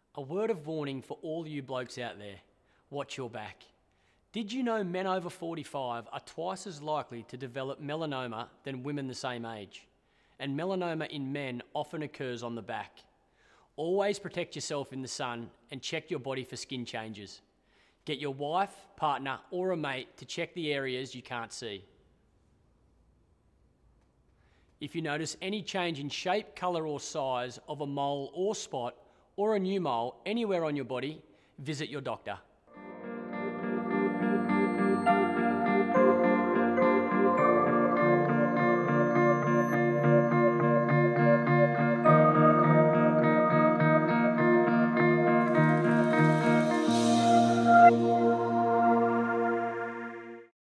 A word of warning for all you blokes out there. Watch your back. Did you know men over 45 are twice as likely to develop melanoma than women the same age? And melanoma in men often occurs on the back. Always protect yourself in the sun and check your body for skin changes. Get your wife, partner, or a mate to check the areas you can't see. If you notice any change in shape, colour or size of a mole or spot or a new mole anywhere on your body, visit your doctor.